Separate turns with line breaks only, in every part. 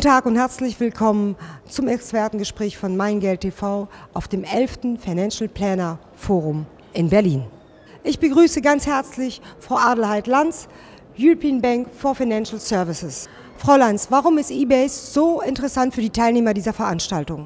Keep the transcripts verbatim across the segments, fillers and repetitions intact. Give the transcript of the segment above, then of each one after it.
Tag und herzlich willkommen zum Expertengespräch von Mein Geld T V auf dem elften Financial Planner Forum in Berlin. Ich begrüße ganz herzlich Frau Adelheid-Lanz, European Bank for Financial Services. Frau Lanz, warum ist eBase so interessant für die Teilnehmer dieser Veranstaltung?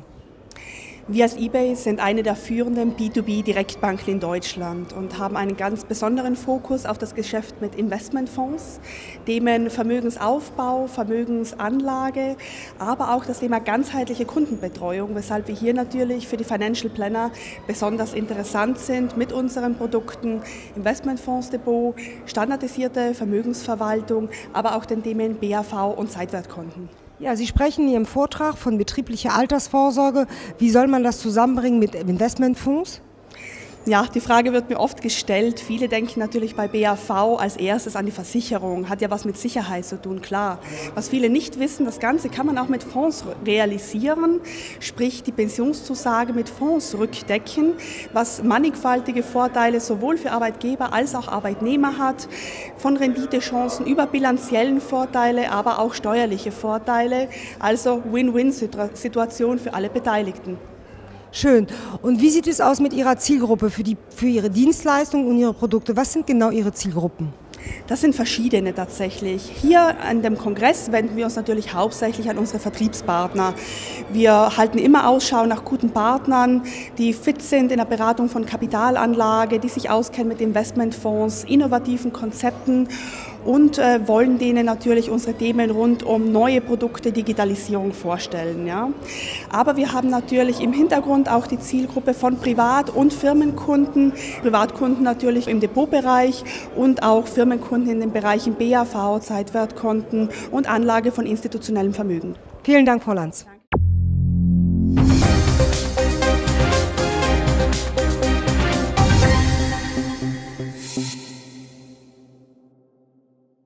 Wir als eBase sind eine der führenden B zwei B Direktbanken in Deutschland und haben einen ganz besonderen Fokus auf das Geschäft mit Investmentfonds, Themen Vermögensaufbau, Vermögensanlage, aber auch das Thema ganzheitliche Kundenbetreuung, weshalb wir hier natürlich für die Financial Planner besonders interessant sind mit unseren Produkten Investmentfondsdepot, standardisierte Vermögensverwaltung, aber auch den Themen B A V und Zeitwertkonten.
Ja, Sie sprechen in Ihrem Vortrag von betrieblicher Altersvorsorge. Wie soll man das zusammenbringen mit Investmentfonds?
Ja, die Frage wird mir oft gestellt. Viele denken natürlich bei B A V als erstes an die Versicherung. Hat ja was mit Sicherheit zu tun, klar. Was viele nicht wissen, das Ganze kann man auch mit Fonds realisieren, sprich die Pensionszusage mit Fonds rückdecken, was mannigfaltige Vorteile sowohl für Arbeitgeber als auch Arbeitnehmer hat, von Renditechancen über bilanziellen Vorteile, aber auch steuerliche Vorteile, also Win-Win-Situation für alle Beteiligten.
Schön. Und wie sieht es aus mit Ihrer Zielgruppe für, die, für Ihre Dienstleistungen und Ihre Produkte? Was sind genau Ihre Zielgruppen?
Das sind verschiedene tatsächlich. Hier an dem Kongress wenden wir uns natürlich hauptsächlich an unsere Vertriebspartner. Wir halten immer Ausschau nach guten Partnern, die fit sind in der Beratung von Kapitalanlage, die sich auskennen mit Investmentfonds, innovativen Konzepten und äh, wollen denen natürlich unsere Themen rund um neue Produkte, Digitalisierung vorstellen. Ja. Aber wir haben natürlich im Hintergrund auch die Zielgruppe von Privat- und Firmenkunden, Privatkunden natürlich im Depotbereich und auch Firmenkunden in den Bereichen B A V, Zeitwertkonten und Anlage von institutionellem Vermögen.
Vielen Dank, Frau Lanz.